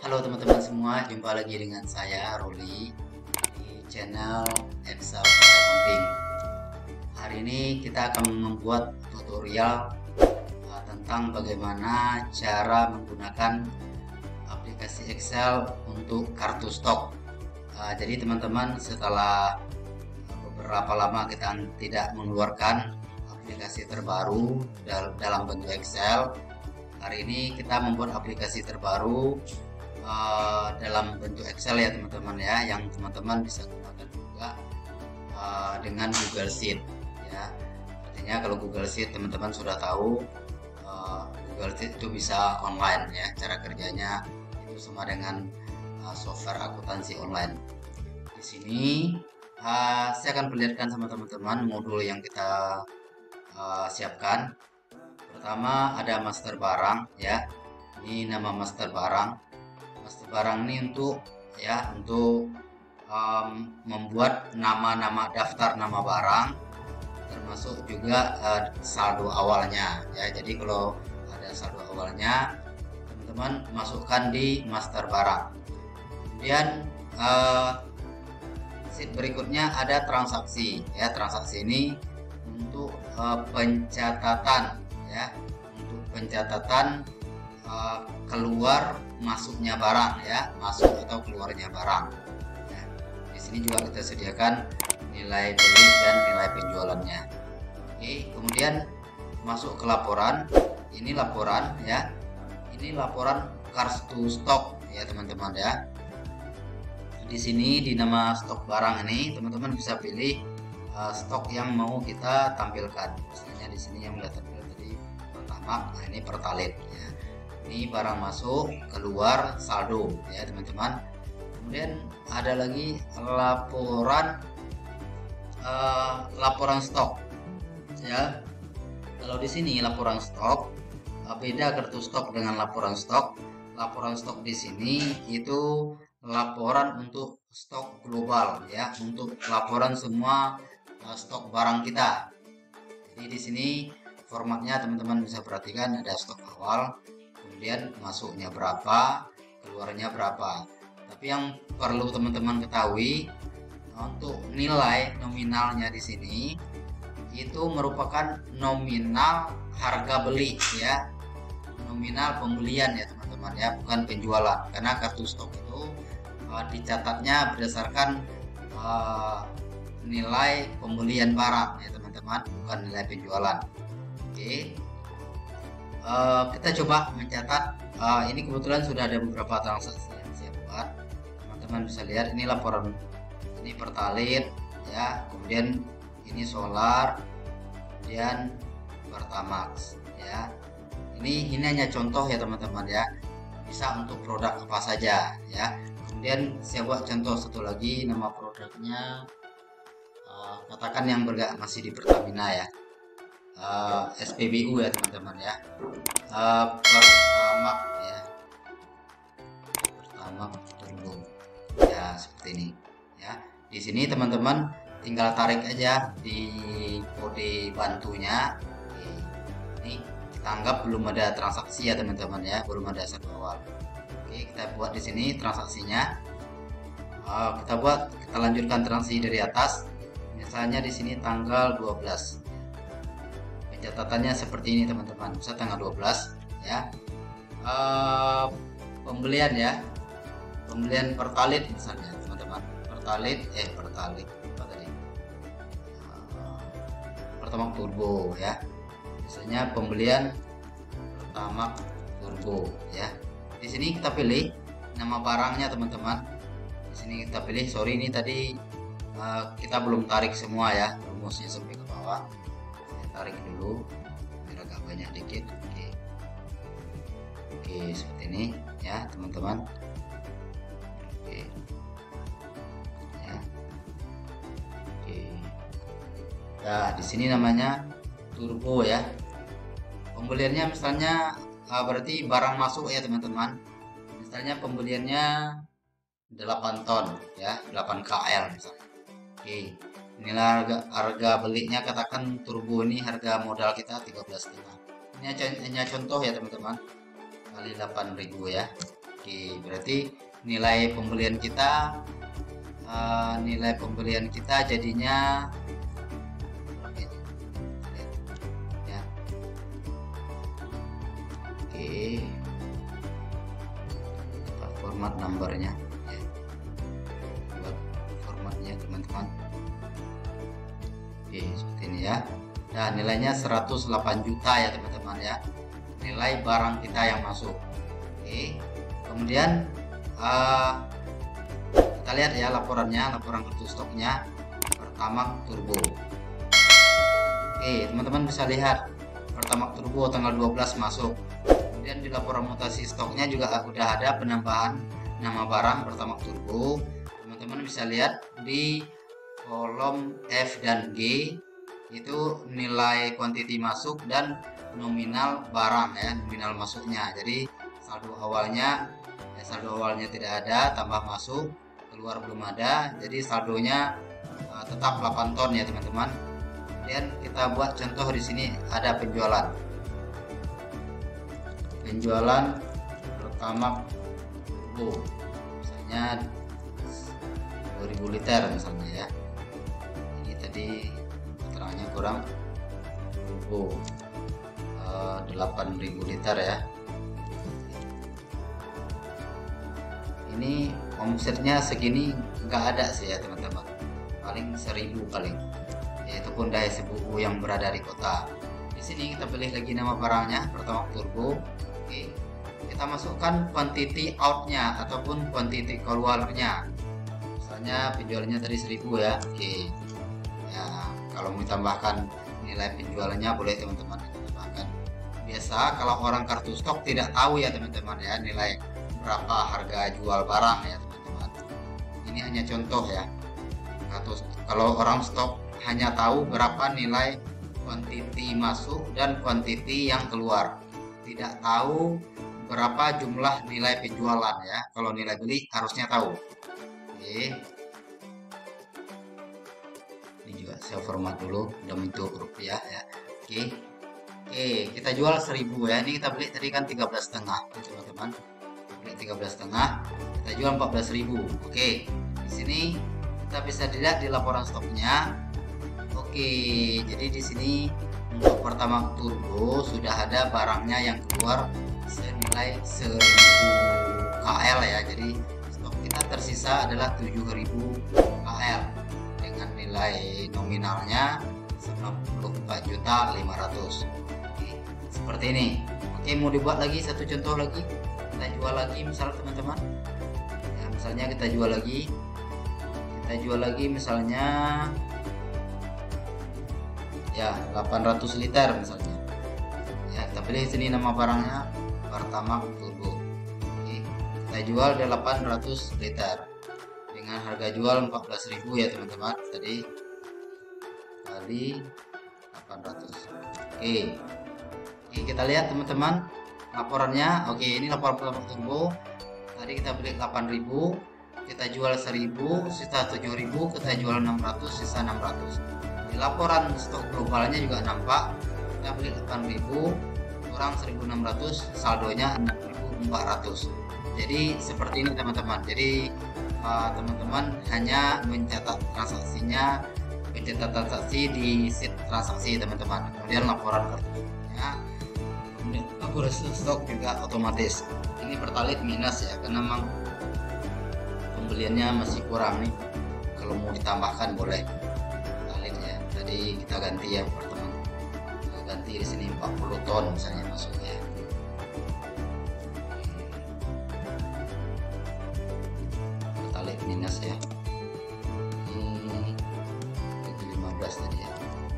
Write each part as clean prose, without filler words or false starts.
Halo teman-teman semua, jumpa lagi dengan saya Roli di channel Excel Accounting. Hari ini kita akan membuat tutorial tentang bagaimana cara menggunakan aplikasi Excel untuk kartu stok. Jadi teman-teman, setelah beberapa lama kita tidak mengeluarkan aplikasi terbaru dalam bentuk Excel, hari ini kita membuat aplikasi terbaru dalam bentuk Excel ya teman-teman ya, yang teman-teman bisa gunakan juga dengan Google Sheet ya. Artinya kalau Google Sheet teman-teman sudah tahu, Google Sheet itu bisa online ya, cara kerjanya itu sama dengan software akuntansi online. Di sini saya akan perlihatkan sama teman-teman modul yang kita siapkan. Pertama ada master barang ya, ini nama master barang. Master barang ini untuk membuat nama-nama daftar nama barang, termasuk juga saldo awalnya ya. Jadi kalau ada saldo awalnya, teman-teman masukkan di master barang. Kemudian sheet berikutnya ada transaksi ya. Transaksi ini untuk pencatatan ya, untuk pencatatan keluar masuknya barang ya, masuk atau keluarnya barang ya. Di sini juga kita sediakan nilai beli dan nilai penjualannya. Oke, kemudian masuk ke laporan. Ini laporan ya, ini laporan kartu stok ya teman-teman ya. Di sini di nama stok barang ini teman-teman bisa pilih stok yang mau kita tampilkan. Misalnya di sini yang sudah tampil tadi pertama, nah ini pertalit ya. Ini barang masuk, keluar, saldo ya teman-teman. Kemudian ada lagi laporan stok ya. Kalau di sini laporan stok, beda kartu stok dengan laporan stok. Laporan stok di sini itu laporan untuk stok global ya, untuk laporan semua stok barang kita. Jadi di sini formatnya teman-teman bisa perhatikan, ada stok awal, kemudian masuknya berapa, keluarnya berapa. Tapi yang perlu teman-teman ketahui, untuk nilai nominalnya di sini itu merupakan nominal harga beli ya, nominal pembelian ya teman-teman ya, bukan penjualan. Karena kartu stok itu dicatatnya berdasarkan nilai pembelian barang ya teman-teman, bukan nilai penjualan. Oke, kita coba mencatat. Ini kebetulan sudah ada beberapa transaksi yang saya buat. Teman-teman bisa lihat ini laporan, ini pertalit ya, kemudian ini solar, kemudian Pertamax ya. Ini hanya contoh ya teman-teman ya, bisa untuk produk apa saja ya. Kemudian saya buat contoh satu lagi, nama produknya katakan yang masih di Pertamina ya, SPBU ya teman-teman ya, Pertamax ya, Pertamax Turbo ya, seperti ini ya. Di sini teman-teman tinggal tarik aja di kode bantunya. Oke, ini kita anggap belum ada transaksi ya teman-teman ya, belum ada saldo awal. Oke, kita buat di sini transaksinya. Kita lanjutkan transaksi dari atas. Misalnya di sini tanggal 12. Pencatatannya seperti ini teman-teman. Bisa tanggal 12 ya. Pembelian ya. Pembelian pertalit misalnya teman-teman. Pertalit apa tadi? Pertamax Turbo ya. Misalnya pembelian Pertamax Turbo ya. Di sini kita pilih nama barangnya teman-teman. Di sini kita pilih, sorry ini tadi kita belum tarik semua ya, rumusnya sampai ke bawah. Saya tarik dulu biar agak banyak dikit. Oke, seperti ini ya teman-teman. Oke ya. Oke. Nah, di sini namanya turbo ya. Pembeliannya misalnya berarti barang masuk ya teman-teman. Misalnya pembeliannya 8 ton ya, 8 KL misalnya. Oke, inilah harga belinya, katakan turbo ini harga modal kita 13,5. Ini hanya contoh ya teman-teman, kali 8.000 ya. Oke, berarti nilai pembelian kita jadinya ya. Oke, kita format numbernya ya. Buat formatnya teman-teman. Oke, seperti ini ya. Nah, nilainya 108 juta ya teman-teman ya, nilai barang kita yang masuk. Oke, kemudian kita lihat ya laporan kartu stoknya Pertamax Turbo. Oke, teman-teman bisa lihat Pertamax Turbo tanggal 12 masuk. Kemudian di laporan mutasi stoknya juga udah ada penambahan nama barang Pertamax Turbo. Teman-teman bisa lihat di kolom F dan G itu nilai quantity masuk dan nominal barang ya, nominal masuknya. Jadi saldo awalnya tidak ada, tambah masuk, keluar belum ada, jadi saldonya tetap 8 ton ya teman-teman. Kemudian kita buat contoh di sini ada penjualan Pertamax Turbo misalnya 2000 liter misalnya ya. Ini tadi keterangannya kurang turbo 8000 liter ya. Ini omsetnya segini nggak ada sih ya teman-teman, paling 1000 paling, yaitu pun Daya Sebuku yang berada di kota. Di sini kita pilih lagi nama barangnya Pertamax Turbo. Oke, kita masukkan quantity outnya ataupun quantity keluarnya. Misalnya penjualannya tadi 1000 ya. Oke ya, kalau mau tambahkan nilai penjualannya boleh teman-teman tambahkan. Biasa kalau orang kartu stok tidak tahu ya teman-teman ya nilai berapa harga jual barang ya teman-teman. Ini hanya contoh ya. Kalau orang stok hanya tahu berapa nilai quantity masuk dan quantity yang keluar, tidak tahu berapa jumlah nilai penjualan ya. Kalau nilai beli harusnya tahu. Oke, ini juga saya format dulu dalam bentuk rupiah ya. Oke, kita jual 1000 ya. Ini kita beli tadi kan 13,5 ya teman-teman. Beli 13,5, kita jual 14.000. Oke, di sini kita bisa dilihat di laporan stoknya. Oke, jadi di sini untuk Pertamax Turbo sudah ada barangnya yang keluar senilai 1000 KL ya. Jadi stok kita tersisa adalah 7000 KL dengan nilai nominalnya 94.500.000. Oke, seperti ini. Oke, mau dibuat lagi satu contoh lagi. Kita jual lagi misalnya teman-teman ya, misalnya kita jual lagi misalnya ya 800 liter misalnya ya. Kita pilih sini nama barangnya Pertamax Turbo. Oke, kita jual 800 liter dengan harga jual 14.000 ya teman-teman, tadi kali 800. Oke, kita lihat teman-teman laporannya. Oke, ini laporan Pertamax Turbo. Tadi kita beli 8.000, kita jual 1.000, sisa 7.000, kita jual 600, sisa 600. Di laporan stok globalnya juga nampak kita beli 8.000 kurang 1.600, saldonya 6.400. Jadi seperti ini teman-teman. Jadi teman-teman hanya mencatat transaksi di sheet transaksi teman-teman. Kemudian laporan kartunya, stok juga otomatis. Ini Pertalite minus ya, karena memang pembeliannya masih kurang nih. Kalau mau ditambahkan boleh Pertalite ya. Jadi kita ganti ya teman-teman. Kita ganti di sini 40 ton misalnya masuknya. Pertalite minus ya. Ini 15 tadi ya.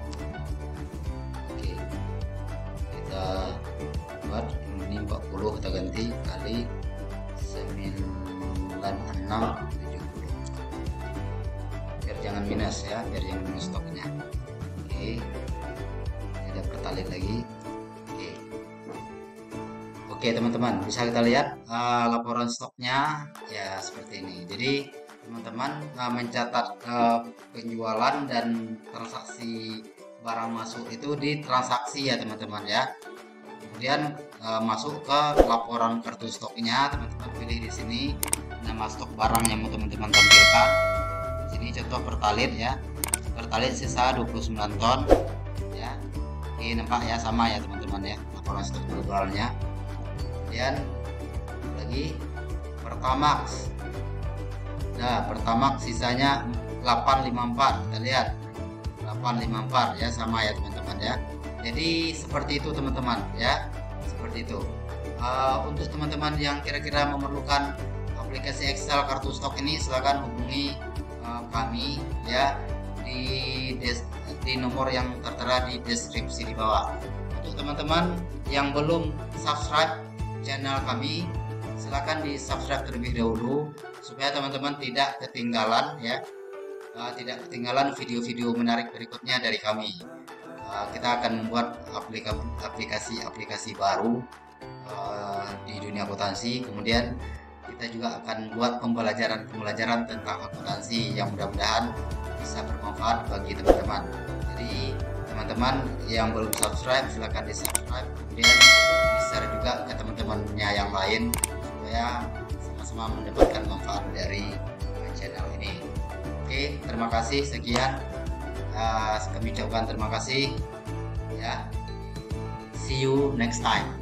Oke, kita buat ini 40, kita ganti kali 9670 biar jangan minus ya, biar jangan minus stoknya. Oke, ada Pertalite lagi. Oke teman-teman, bisa kita lihat laporan stoknya ya seperti ini. Jadi teman-teman mencatat penjualan dan transaksi barang masuk itu di transaksi ya teman-teman ya. Kemudian masuk ke laporan kartu stoknya. Teman-teman pilih di sini nama stok barang yang mau teman-teman tampilkan. Di sini contoh Pertalite ya, Pertalite sisa 29 ton ya. Ini nampak ya, sama ya teman-teman ya, laporan stok totalnya. Kemudian lagi Pertamax. Nah, Pertamax sisanya 854. Kita lihat 854 ya, sama ya teman-teman ya. Jadi seperti itu teman-teman ya, seperti itu. Untuk teman-teman yang kira-kira memerlukan aplikasi Excel kartu stok ini, silahkan hubungi kami ya di nomor yang tertera di deskripsi di bawah. Untuk teman-teman yang belum subscribe channel kami, silahkan di subscribe terlebih dahulu supaya teman-teman tidak ketinggalan ya, tidak ketinggalan video-video menarik berikutnya dari kami. Kita akan membuat aplikasi-aplikasi baru di dunia akuntansi. Kemudian kita juga akan buat pembelajaran tentang akuntansi yang mudah-mudahan bisa bermanfaat bagi teman-teman. Jadi teman-teman yang belum subscribe silahkan di subscribe, kemudian di-share juga ke teman-temannya yang lain supaya sama-sama mendapatkan manfaat dari channel ini. Oke, terima kasih, sekian. Kami ucapkan terima kasih ya. See you next time.